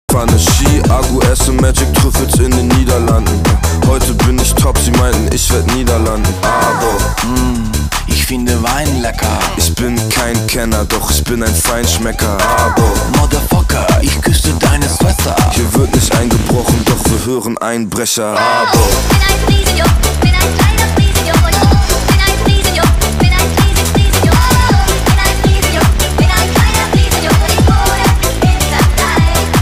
Pfanne, Ski, Agu, esse Magic Trüffels in den Niederlanden. Heute bin ich top, sie meinten, ich werd Niederlanden. Aber ich finde Wein lecker. ich bin kein Kenner, doch ich bin ein Feinschmecker. Aber Motherfucker, ich küsste deine Schwester. hier wird nicht eingebrochen, doch wir hören Einbrecher. Aber And I please in your